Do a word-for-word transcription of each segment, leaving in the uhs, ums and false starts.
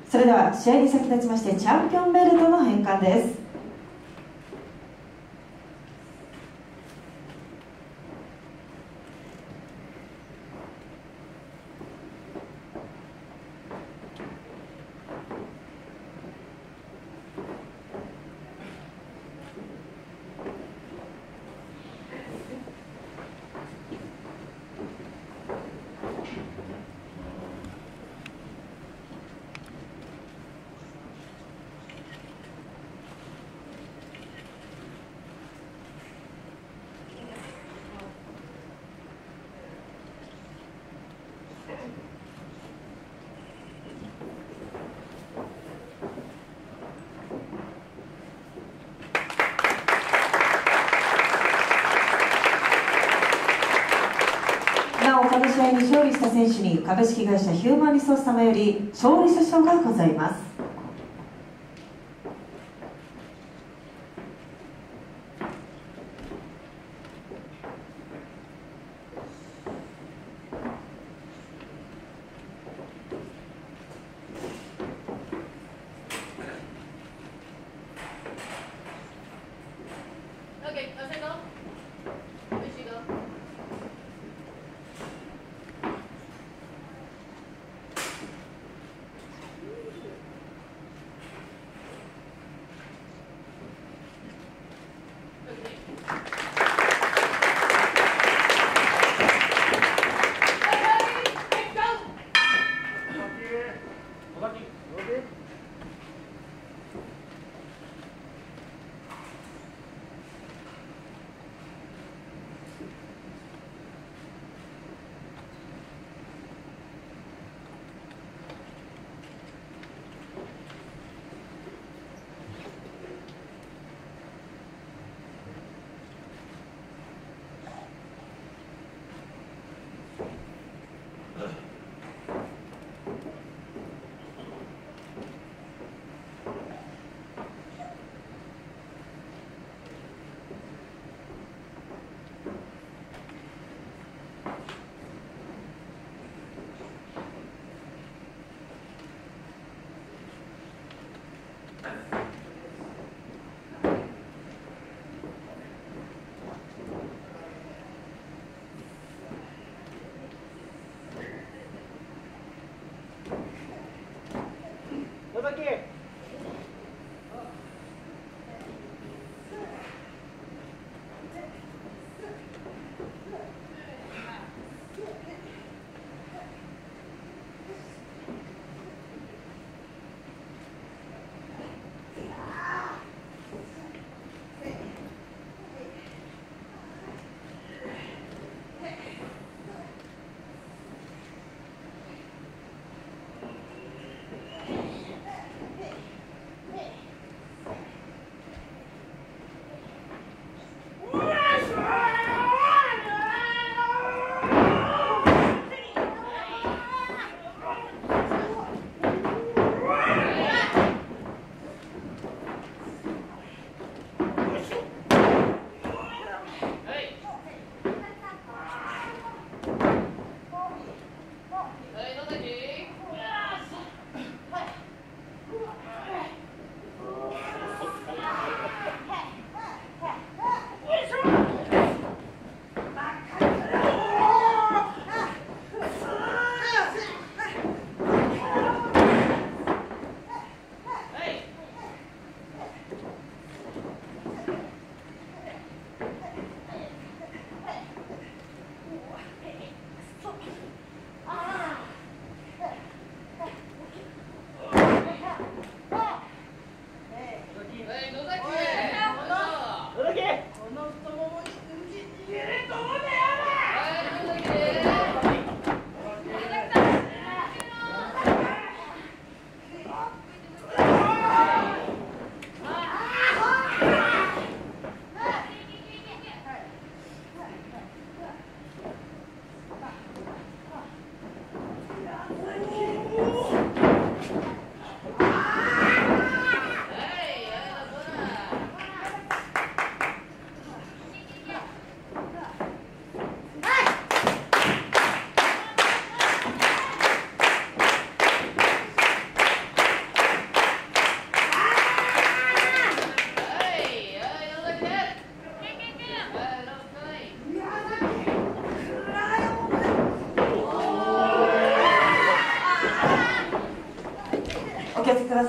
それでは試合に先立ちましてチャンピオンベルトの返還です。なお、この試合に勝利した選手に株式会社ヒューマンリソース様より勝利者賞がございます。 Okay, I'll take off. Where she go?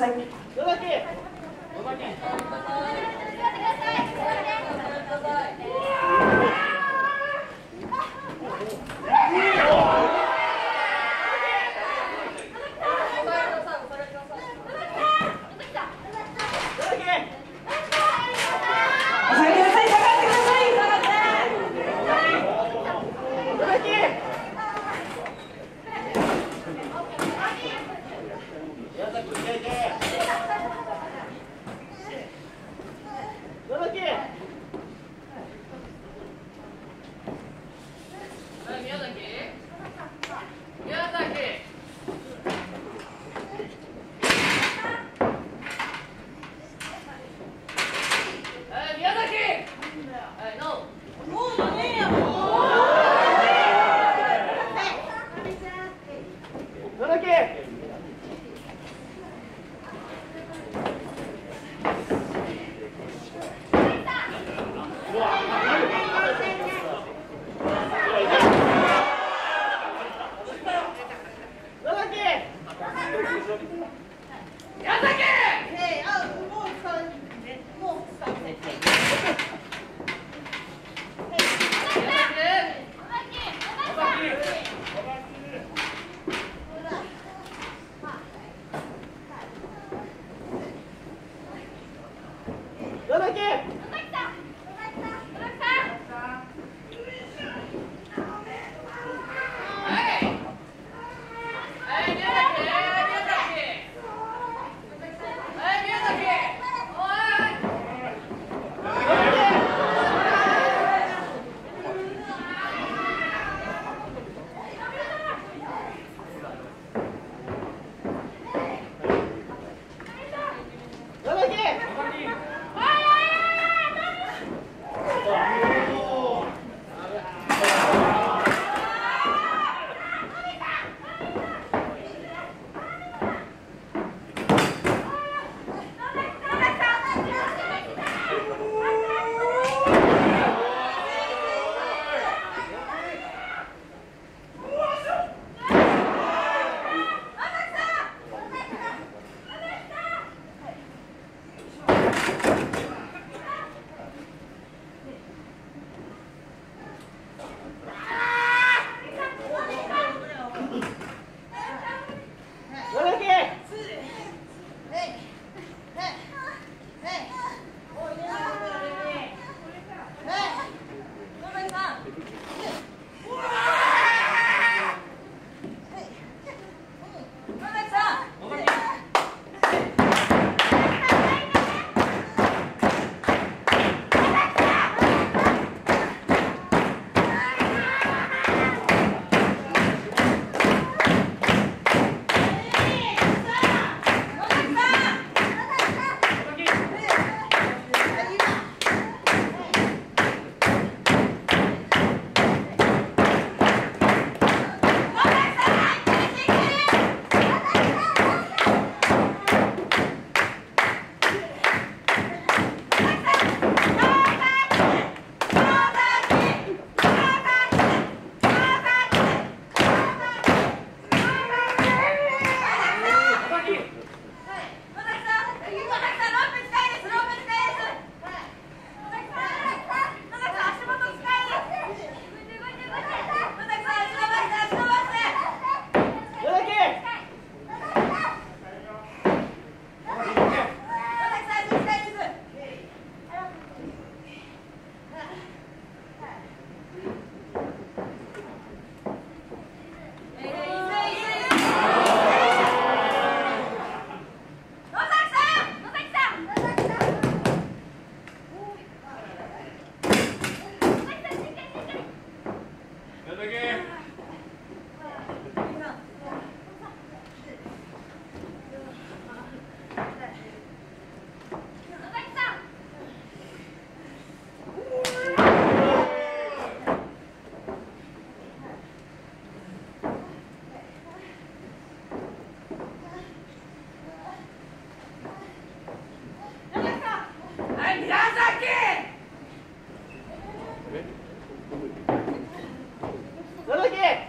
さい。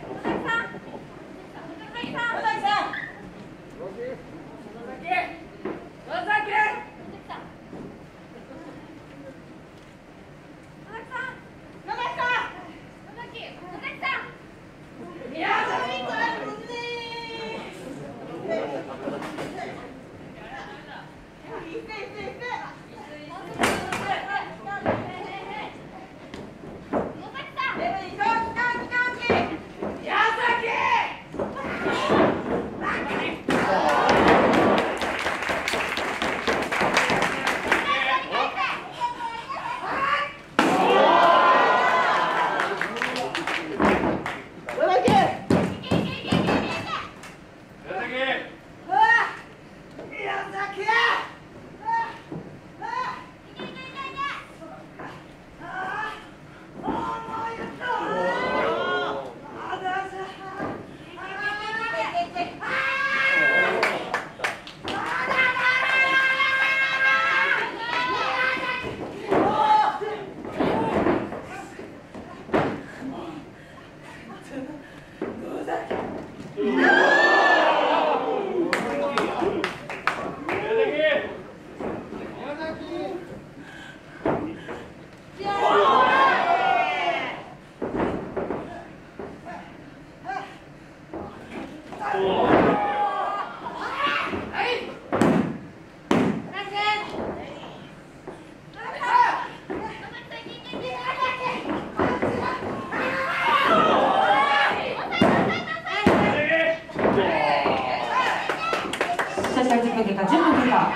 野結果じゅっぷん経過。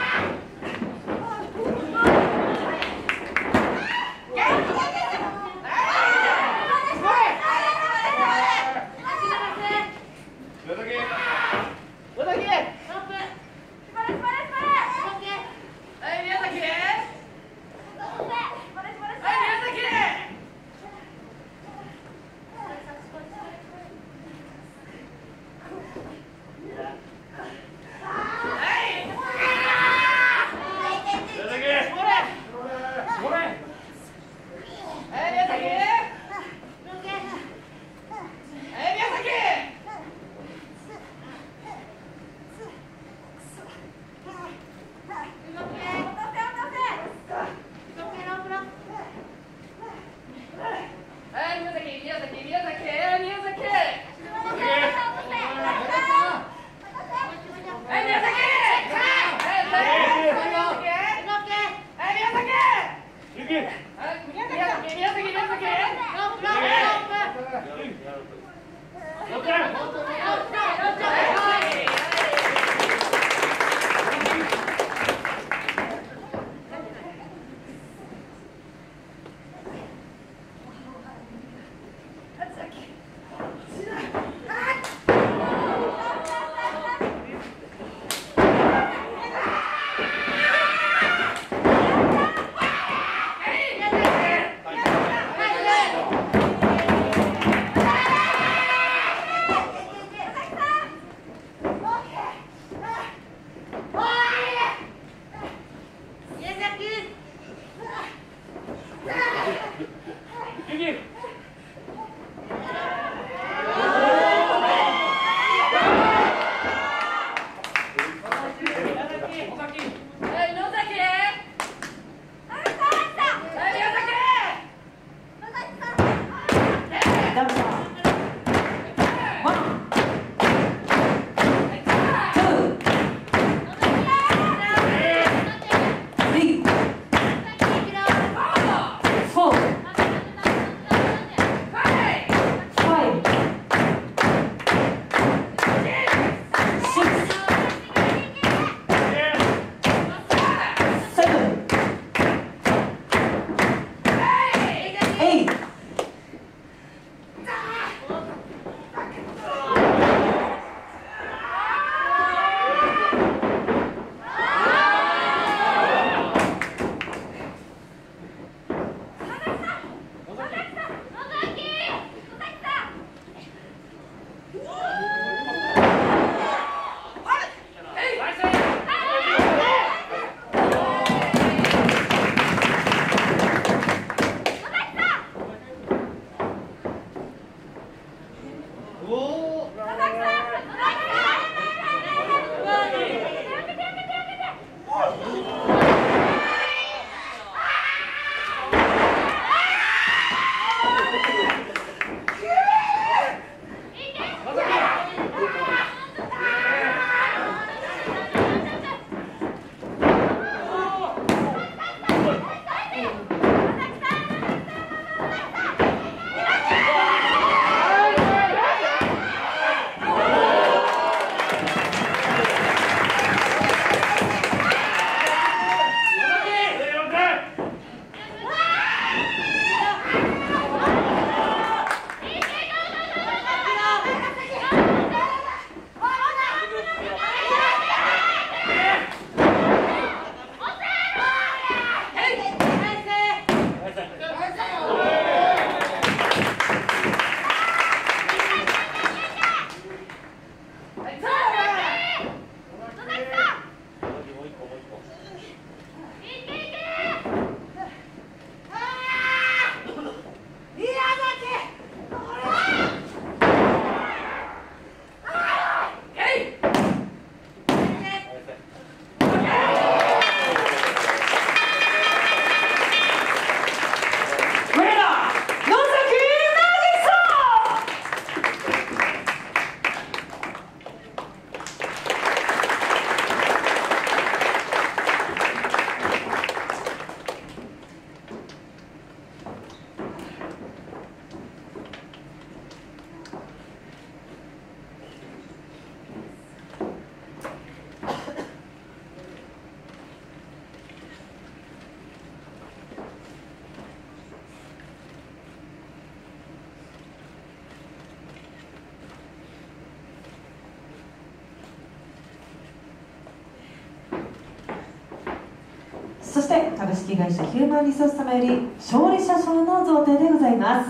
そして株式会社ヒューマンリソース様より勝利者賞の贈呈でございます。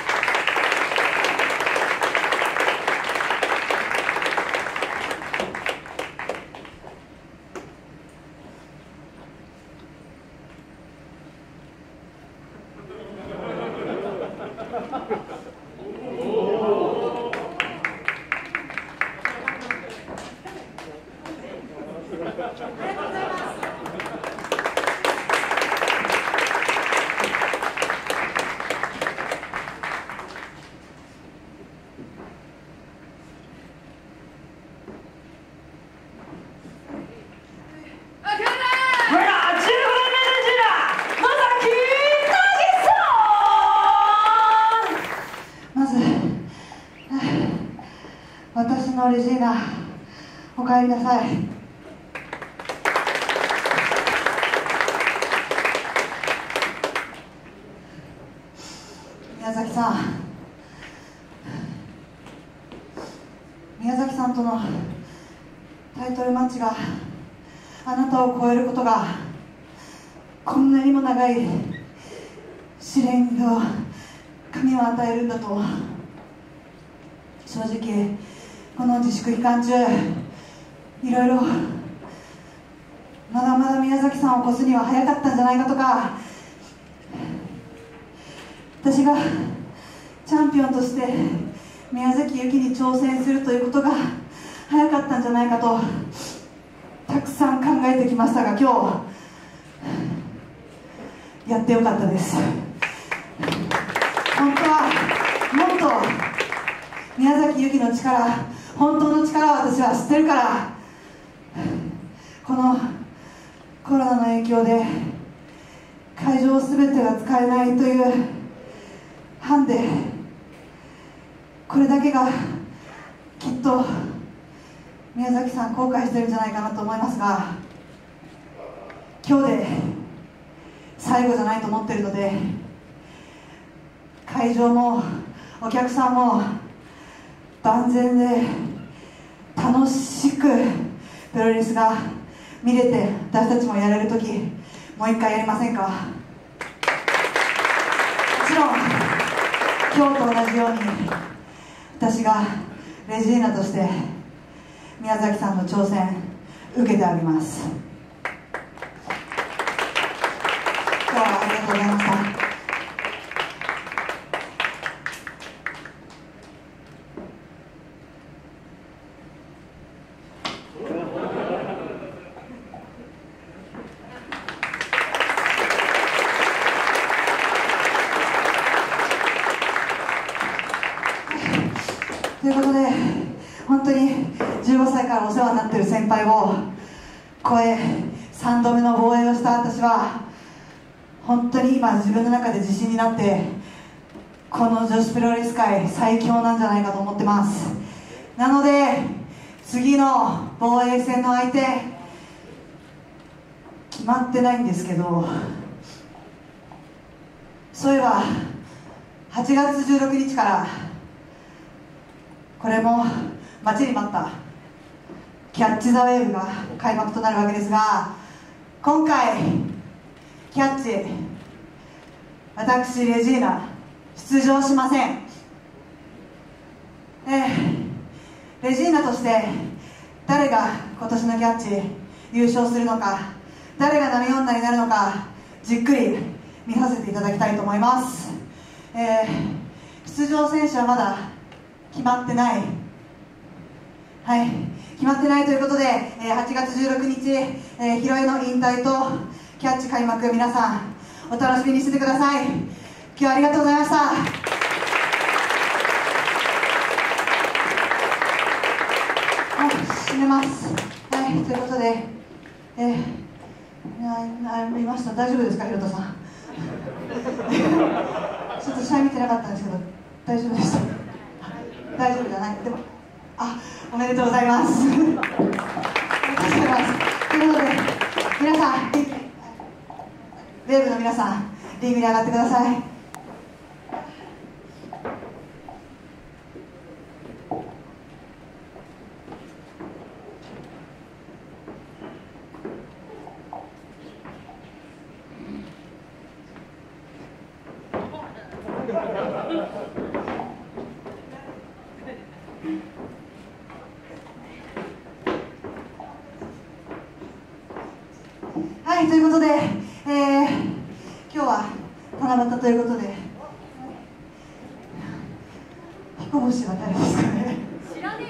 私のレジーナ、お帰りなさい。宮崎さん、宮崎さんとのタイトルマッチがあなたを超えることがこんなにも長い試練を神は与えるんだと、正直この自粛期間中いろいろまだまだ宮崎さんを越すには早かったんじゃないかとか、私がチャンピオンとして宮崎ゆきに挑戦するということが早かったんじゃないかとたくさん考えてきましたが、今日やってよかったです。本当はもっと宮崎ゆきの力、本当の力を私は知ってるから、このコロナの影響で会場全てが使えないというハンデ、これだけがきっと宮崎さん後悔してるんじゃないかなと思いますが、今日で最後じゃないと思ってるので、会場もお客さんも万全で楽しくプロレスが見れて、私たちもやれるときもう一回やりませんか。もちろん今日と同じように私がレジーナとして宮崎さんの挑戦受けてあげます。今日はありがとうございました。ということで、本当にじゅうごさいからお世話になっている先輩を超えさんどめの防衛をした私は、本当に今自分の中で自信になって、この女子プロレス界最強なんじゃないかと思ってます。なので次の防衛戦の相手決まってないんですけど、そういえばはちがつじゅうろくにちからこれも待ちに待ったキャッチ・ザ・ウェーブが開幕となるわけですが、今回キャッチ、私レジーナ出場しません。えー、レジーナとして誰が今年のキャッチ優勝するのか、誰が波女になるのか、じっくり見させていただきたいと思います。えー、出場選手はまだ決まってない、はい、決まってないということで、えー、はちがつじゅうろくにち、えー、ヒロエの引退とキャッチ開幕、皆さんお楽しみにしててください。今日はありがとうございました。はい、締めます。はい、ということで、えー、なな見ました。大丈夫ですか、ひろたさん。ちょっと試合見てなかったんですけど、大丈夫でした。大丈夫じゃない。でも、あ、おめでとうございます。おめでとうございます。ということで、皆さん、ウェーブの皆さん、リングに上がってください。 はい、ということで、えー、今日は七夕ということで、彦星は誰ですかね。 知らね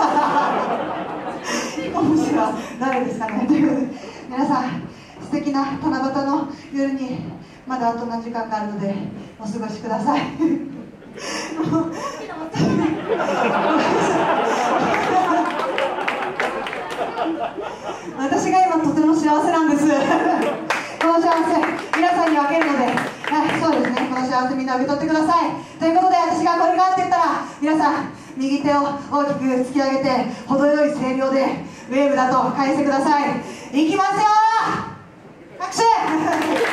えよ。 彦星は誰ですかね。ということで、皆さん素敵な七夕の夜にまだあと何時間かあるのでお過ごしください。私が今とても幸せなんです。この幸せ皆さんに分けるので、はい、そうですね、この幸せみんな受け取ってください。ということで、私がこれかって言ったら、皆さん右手を大きく突き上げて程よい声量でウェーブだと返してください。いきますよ、拍手。これがウェーブ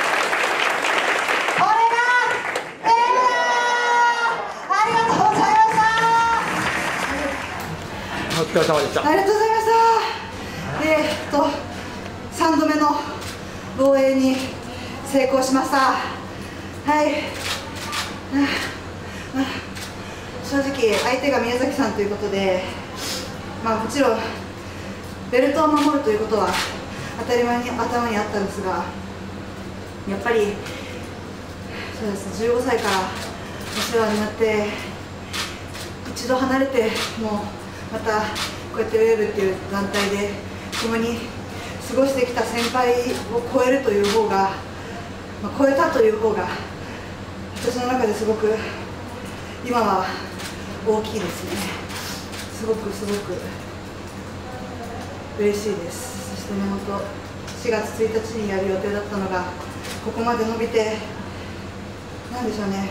だ。ありがとうございました。 お疲れ様でした。 ありがとうございました。えー、っとさんどめの防衛に成功しました。はい、正直相手が宮崎さんということで、まあもちろんベルトを守るということは当たり前に頭にあったんですが、やっぱりそうです、じゅうごさいからお世話になって一度離れてもまたこうやってウェーブっていう団体で共に過ごしてきた先輩を超えるという方が、まあ、超えたという方が私の中ですごく今は大きいですね。すごくすごく嬉しいです。そしてね、本当しがつついたちにやる予定だったのがここまで伸びて、なんでしょうね、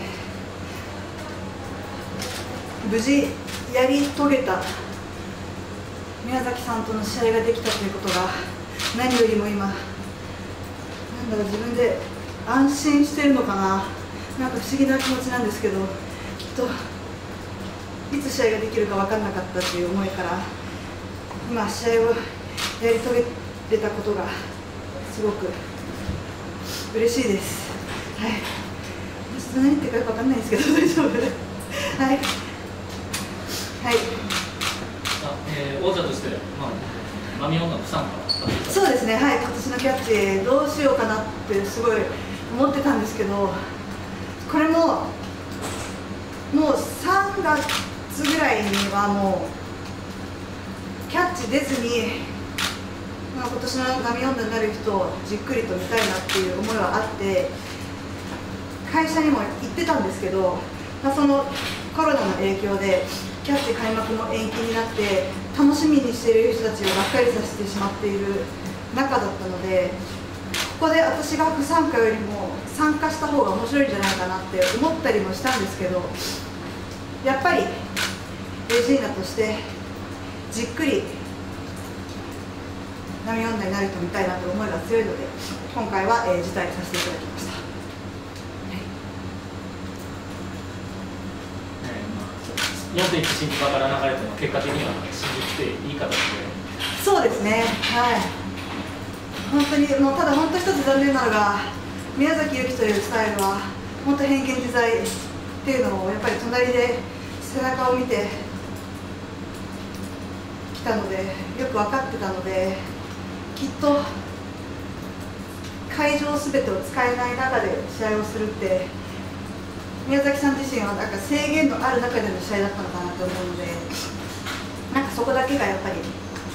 無事やり遂げた宮崎さんとの試合ができたということが何よりも今、なんだろう、自分で安心してるのかな、なんか不思議な気持ちなんですけど、きっといつ試合ができるか分からなかったという思いから今試合をやり遂げれたことがすごく嬉しいです。はい、ちょっと何言ってるかよく分かんないんですけど大丈夫。はい、はい、 えー、王者として、まあ、マミオンガの不参加そうですね、はい、今年のキャッチどうしようかなってすごい思ってたんですけど、これももうさんがつぐらいにはもうキャッチ出ずに、まあ、今年のマミオンガになる人をじっくりと見たいなっていう思いはあって会社にも行ってたんですけど、まあ、そのコロナの影響でキャッチ開幕も延期になって楽しみにしている人たちをがっかりさせてしまっている中だったので、ここで私が不参加よりも参加した方が面白いんじゃないかなって思ったりもしたんですけど、やっぱりレジーナとしてじっくり波女になる人見たいなという思いが強いので今回は、えー、辞退させていただきました。 よんてんいち新宿から流れても結果的には新宿っていい形で。 そうですね、はい、本当にもうただ本当一つ残念なのが宮崎由紀というスタイルは本当変幻自在っていうのをやっぱり隣で背中を見てきたのでよく分かってたので、きっと会場すべてを使えない中で試合をするって宮崎さん自身はなんか制限のある中での試合だったのかなと思うので、なんかそこだけがやっぱり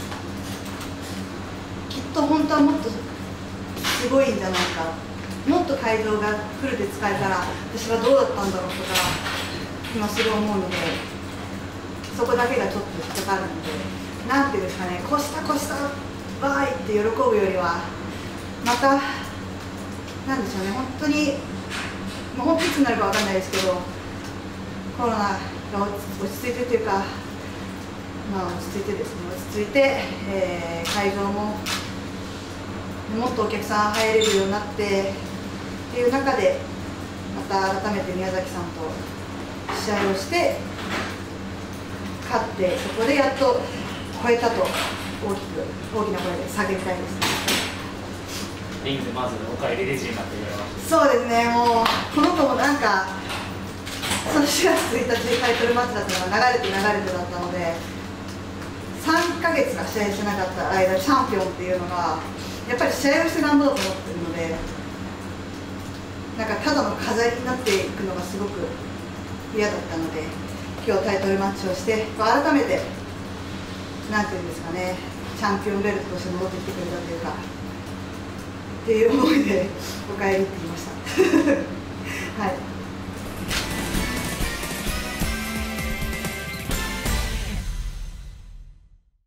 きっと本当はもっとすごいんじゃないか、もっと会場がフルで使えたら私はどうだったんだろうとか今すごい思うので、そこだけがちょっと引っかかるので、なんていうんですかね、越した越したわーいって喜ぶよりはまたなんでしょうね、本当にもう本当にいつになるかわかんないですけど、コロナが落ち着いてというか、まあ、落ち着いてですね、落ち着いて、えー、会場ももっとお客さん入れるようになってっていう中で、また改めて宮崎さんと試合をして勝って、そこでやっと超えたと大きく大きな声で叫びたいですね。 リングでまずお帰りレジになって言われました。 そうですね、もうこの子もなんかしがつついたちにタイトルマッチだったのが流れて流れてだったので、さんかげつか試合してなかった間チャンピオンっていうのがやっぱり試合をしてなんぼだと思ってるので、なんかただの飾りになっていくのがすごく嫌だったので、今日タイトルマッチをして改めてなんていうんですかね、チャンピオンベルトとして戻ってきてくれたというかっていう思いでお帰りって言いましたはい。